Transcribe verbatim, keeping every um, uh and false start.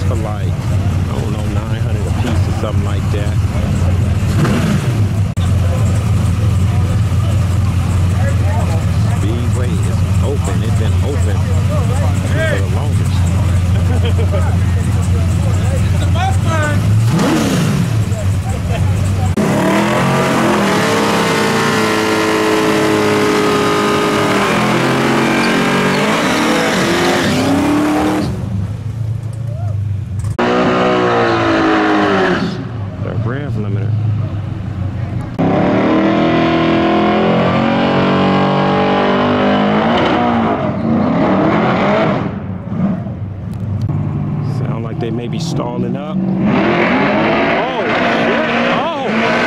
for like, I don't know, nine hundred a piece or something like that. Speedway is open. It's been open for the longest. It's the Mustang! Rev limiter. Sound like they may be stalling up. Oh, shit. Oh!